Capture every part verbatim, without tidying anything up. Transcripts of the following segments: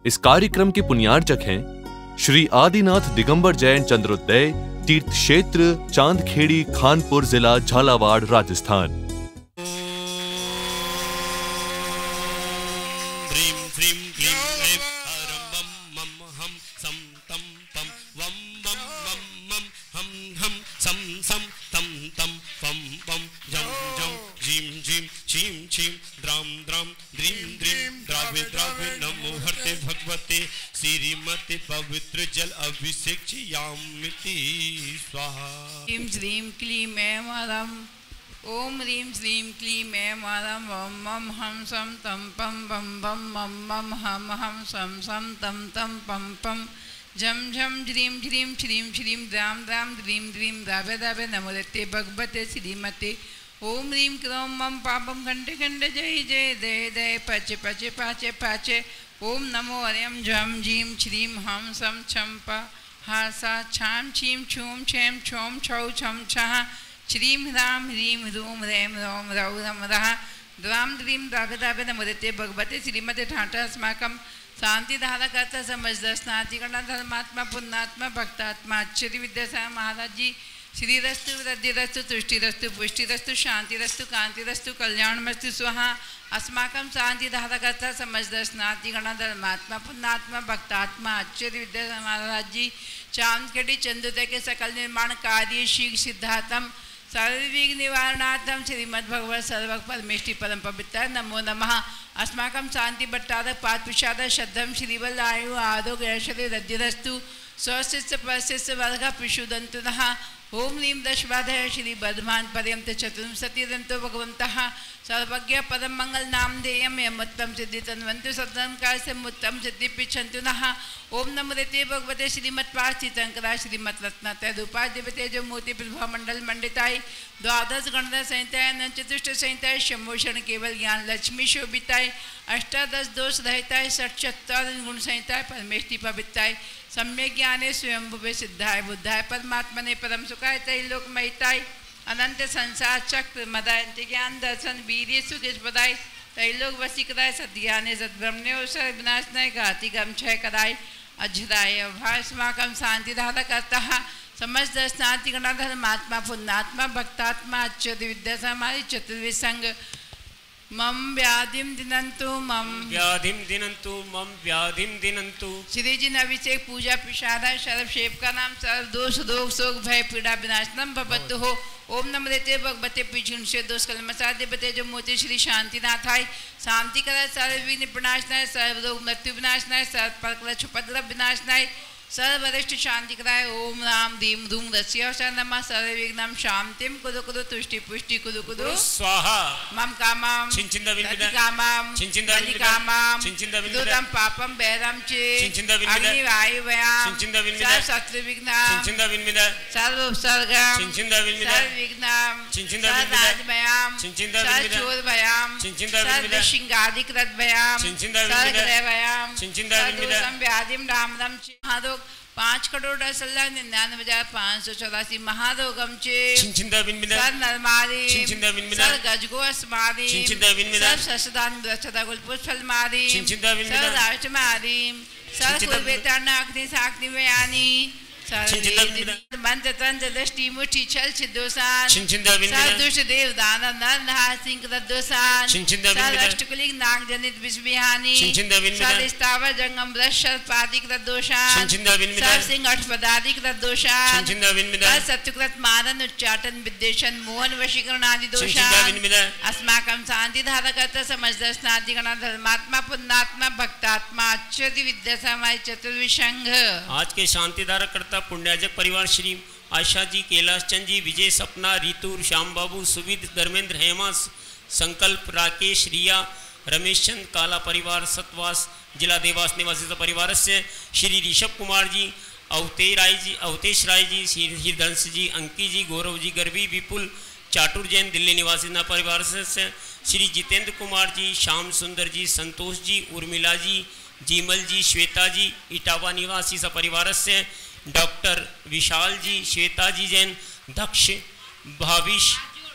इस कार्यक्रम के पुण्यार्चक हैं श्री आदिनाथ दिगंबर जैन चंद्रोदय तीर्थ क्षेत्र चांदखेड़ी खानपुर जिला झालावाड़ राजस्थान। पवित्र जल अभिषेक स्वाहा। ह्रीं श्रीं क्लीं ऐं मारम ओम ह्रीं श्रीं क्लीं ऐं मारम वम मम हम सम तम पम बम बम मम मम हम हम सम सम तम तम पम पम झम झम ह्रीं ह्रीं श्रीं श्रीं द्राम द्राम द्रीं द्रीं द्राव्य द्राव्य नमोदते भगवते श्रीमते ओम ह्रीं क्रों मम पापम खंडे खंडे जय जय दय दय पचे पचे पाचे पाचे ओम नमो हरिम झम झीम श्रीं हम सम छम प हासा छाम छीम छूम छेम छोम छौ छम छः श्रीं ह्राम ह्रीं ह्रूम ह्रैं ह्रौं ह्रौ रम रः द्वाम द्रीं द्राव्य द्राव्य नमोदते भगवते श्रीमते ठाठ अस्माकं शांति धारा करता समझदस्नाति गणा धर्मात्मा पुण्यात्मा भक्तात्मा आश्चर्य विद्यासागर महाराज जी श्रीरस्तु वृद्धिरस्तु तुष्टिरस्तु पुष्टिरस्तु शांतिरस्तु कांतिरस्तु कल्याणमस्तु स्वाहा। अस्माकं शांति धारकर्ता समझदस्नाति गणा धर्मात्मा पुण्यात्मा भक्तात्मा आश्चर्य विद्यासागर महाराज जी चांदखेड़ी चंद्रोदय के सकल निर्माण कार्य शीघ्र सिद्धार्थम सर्वविघ्न निवारणार्थम श्रीमद्भगवत सर्वक परमेष्टि परम पवित्र नमो नमः। अस्माकं शांति भट्टारक पाद प्रसाद श्रद्धम श्रीवल आयु आरोग्य ऐश्वर्य रद्धिरस्तु स्वशिष्य परशिष्य वर्ग पिशुदंतु नः ओम ह्रीं दशवाधय श्री बर्धमान पर्यंत चतुर्विंशतिरंतो भगवन्तः सर्वज्ञ परम मंगल नाम देयम यमुत्तम सिद्धि तन्वन्तु सदनकार से मुत्तम सिद्धि पिछन्तु नः ओम नमो देते भगवते श्रीमत्पार्थितंकरा श्रीमद्रत्नत्रय रूपा देवते जो मोति प्रभा मंडल मंडिताय द्वादश गणना संहिताय न चतुष्ट संहिताय शंभूषण केवल ज्ञान लक्ष्मी शोभिताय अष्टादश दोष रहताय षट्चत्वार गुण संहिताय परमेष्टि पवित्राय सम्यक ज्ञाने स्वयंभुवे सिद्धाय बुद्धाय परमात्मने परम सुखाय त्रैलोक महिताय अनंत संसार चक्र मदायंत ज्ञान दर्शन वीर्य सुखेश पदाय त्रैलोक वसीकराय सद्ज्ञाने सद्ब्रह्मणे अवसर विनाशनाय घाति गम क्षय कराय अजराय भास्माकम शांति धारा करता समस्त स्नाति गणा धर्मात्मा पुण्यात्मा भक्तात्मा आश्चर्य विद्या समाधि चतुर्विध संग मम व्याधिम दिनंतु मम व्याधिम दिनंतु मम व्याधिम दिनंतु श्री जी अभिषेक पूजा पिशादा शरभ शेप का नाम सर्व दोष रोग शोक भय पीड़ा विनाशनम भवतु हो ओम नमो देते भगवते पिछुन से दोष कलमसा देवते जो मोती श्री शांतिनाथाय शांति करा सर्व विघ्न विनाशनाय सर्व रोग मृत्यु विनाशनाय सर्व परकल छुपद्रव विनाशनाय सर्व वरिष्ठ शांति कराय ओम राम धीम धूम रस्या नमः सर्व विघ्नम शांतिम कुरु कुरु तुष्टि पुष्टि कुरु कुरु स्वाहा मम कामम छिंचिंदा विनिदा कामम छिंचिंदा विनिदा कामम छिंचिंदा विनिदा दुदम पापम बैरम चे छिंचिंदा विनिदा अग्नि वायु व्याम छिंचिंदा विनिदा सर्व शत्रु विघ्नम छिंचिंदा विनिदा सर्व उपसर्गम छिंचिंदा विनिदा सर्व विघ्नम छिंचिंदा सर्व राज भयाम छिंचिंदा सर्व विनिदा चोर भयाम छिंचिंदा सर्व विनिदा शिंगादिक रथ भयाम छिंचिंदा सर्व विनिदा ग्रह भयाम छिंचिंदा विनिदा सर्व व्याधिम राम राम चे महारोग पाँच करोड़ अड़सठ निन्यानवे हजार पाँच सौ चौरासी महारोगम चे छिंचिंदा विनिदा सर नरमारी छिंचिंदा विनिदा सर गजगो अस्मारी छिंचिंदा विनिदा सर ससदान ब्रच्छदा गुलपुष्पल मारी छिंचिंदा विनिदा सर राष्ट्र मारी सर कुलवेतन अग्नि साग्नि व्यानी छिंचिंदा विनिदा मंत्र तंत्र दृष्टि मुष्टि छल छिदोसान छिंचिंदा विनिदा सर दुष्ट देव दाना नर नहा सिंह तद्दोसान छिंचिंदा सर विनिदा अष्टकुलिक नाग जनित विषबिहानी छिंचिंदा विनिदा सर स्थावर जंगम वृक्ष पादिक तद्दोषान छिंचिंदा विनिदा सर सिंह अठपदादिक तद्दोषान छिंचिंदा विनिदा सर सत्युकृत मारन उच्चाटन विद्वेषण मोहन वशीकरण आदि छिंचिंदा दोषान विनिदा अस्माकं शांति धारकर्ता समझदर स्नाति गणा धर्मात्मा पुण्यात्मा भक्तात्मा आश्चर्य विद्या समाय चतुर्विशंघ। आज के शांति धारकर्ता पुण्याजक परिवार श्री आशा जी, कैलाश चंद जी, विजय, सपना, रितु, श्याम बाबू, सुविद, धर्मेंद्र, हेमा, संकल्प, राकेश, रिया, रमेश चंद, काला परिवार, सतवास, जिला देवास निवासी परिवार से श्री ऋषभ कुमार जी, अवते राय जी, अवतेश राय जी, श्री हृदंश जी, अंकी जी, गौरव जी, गर्वी, विपुल, चाटुर जैन दिल्ली निवासी न परिवार से श्री जितेंद्र कुमार जी, श्याम सुंदर जी, संतोष जी, उर्मिला जी, जीमल जी, श्वेता जी, इटावा निवासी स परिवार से डॉक्टर विशाल जी, श्वेता जी जैन, दक्ष, भाविश,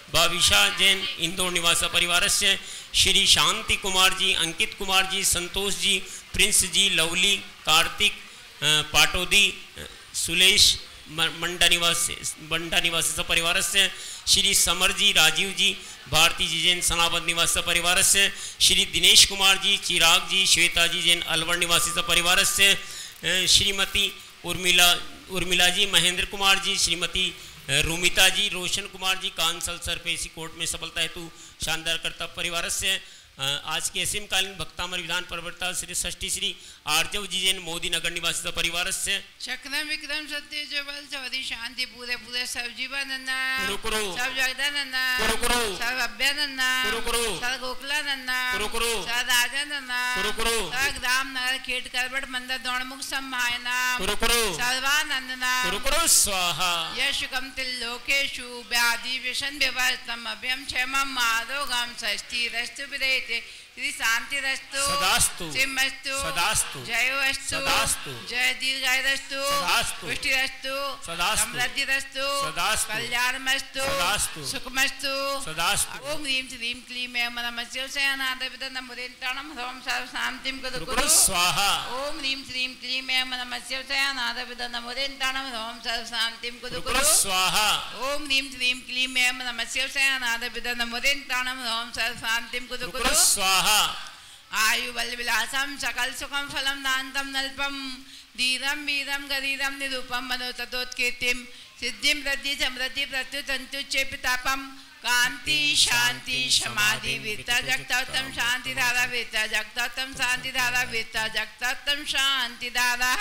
भाविशा जैन इंदौर निवास परिवारस्य श्री शांति कुमार जी, अंकित कुमार जी, संतोष जी, प्रिंस जी, लवली, कार्तिक पाटोदी, सुलेश मंडा निवासी मंडा निवासी परिवारस्य श्री समर जी, राजीव जी, भारती जी जैन सनाबद निवासी परिवारस्य श्री दिनेश कुमार जी, चिराग जी, श्वेता जी जैन अलवर निवासी परिवारस्य श्रीमती उर्मिला उर्मिला जी, महेंद्र कुमार जी, श्रीमती रूमिता जी, रोशन कुमार जी, कांसल सरपेसी कोर्ट में सफलता हेतु शानदार कर्ता परिवार से आज के असीमकालीन भक्तामर विधान प्रवर्ता श्री षष्ठी श्री आर्जव जी जैन मोदी नगर निवासी परिवार से शक्रम विक्रम सत्य जबल चौधरी शांति पूरे पूरे सब जीवानंदा कुरु कुरु सब जगदानंदा कुरु कुरु सब अभ्यानंदा कुरु कुरु सब गोकुलानंदा कुरु कुरु सब राजानंदा कुरु कुरु सब ग्राम नगर खेट करबट मंदिर दौड़मुख सम्मायना कुरु कुरु सर्वानंदना कुरु कुरु स्वाहा यशुकम तिल्लोकेषु व्याधि विषण व्यवस्थम अभ्यम क्षेमम माधोगम षष्ठी रस्तु विदेते श्री शांति रस्तु सदास्तु सिमस्तु सदास्तु जयोस्तु सदास्तु जय दीर्घायुरस्तु सदास्तु पुष्टि रस्तु सदास्तु समृद्धि रस्तु सदास्तु कल्याणमस्तु सदास्तु सुखमस्तु सदास्तु ओम ह्रीं श्रीं क्लीं ऐं नमः शिवाय नमोदेन्ताणं ह्रौं सर्व शांतिं कुरु कुरु कुरु स्वाहा ओम ह्रीं श्रीं क्लीं ऐं नमः शिवाय नमोदेन्ताणं ह्रौं सर्व शांतिं कुरु कुरु कुरु स्वाहा ओम ह्रीं श्रीं क्लीं ऐं नमः शिवाय नमोदेन्ताणं ह्रौं सर्व शांतिं कुरु कुरु कुरु स्वाहा आयु बल विलासम सकल सुखम फलम दानतम नल्पम धीरम वीरम गरीरम निरूपम मनोतोत्कीर्तिम सिद्धिम वृद्धि समृद्धि प्रत्युतंतु चेपितापम कांति शांति समाधि विता जगतोत्तम शांति धारा विता जगतोत्तम शांति धारा विता जगतोत्तम शांति धारा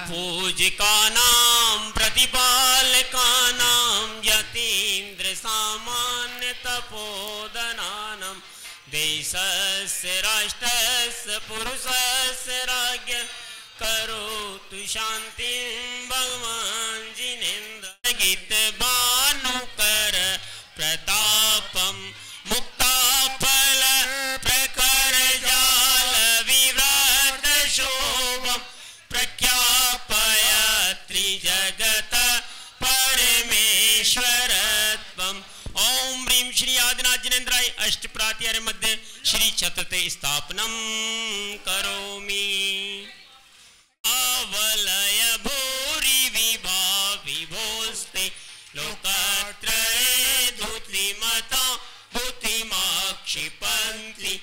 संपूजिकानां प्रतिपालकानां यतीन्द्र सामान्य तपोधनानां देशस्य राष्ट्रस्य पुरुषस्य राज्ञ करोतु शान्तिं भगवान् जिनेन्द्र गीत भानुकर प्रतापं मुक्ताफल प्रकर जाल विव्रत शोभं प्रख्यापय त्रिजगत परमेश्वरत्वम् ओम ह्रीं श्री आदिनाथ जिनेन्द्राय अष्ट प्रात्यार मध्य श्री चतुर्थे स्थापनम करोमि आवलय भूरि विभा विभोस्ते लोकत्रये धूतिमता भूतिमाक्षिपन्ति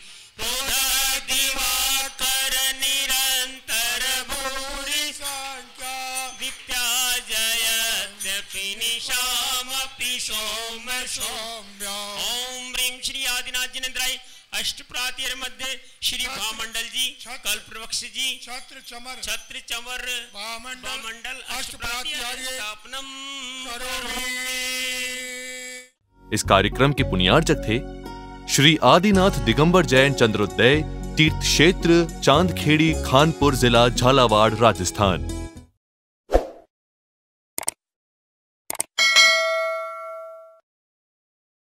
दिवाकर निरंतर भूरि संख्या विद्याजयत्यपि निशामपि सोम सौम्या ओम ह्रीं श्री आदिनाथ जिनेन्द्राय अष्ट प्रातिर मध्य श्री भामंडल जी, कल्पवृक्ष जी, छत्र चमर छत्र चमर भामंडल अष्ट प्रातिर स्थापनम करोमि। इस कार्यक्रम के पुण्यार्चक थे श्री आदिनाथ दिगंबर जैन चंद्रोदय तीर्थ क्षेत्र चांदखेड़ी खानपुर जिला झालावाड़ राजस्थान।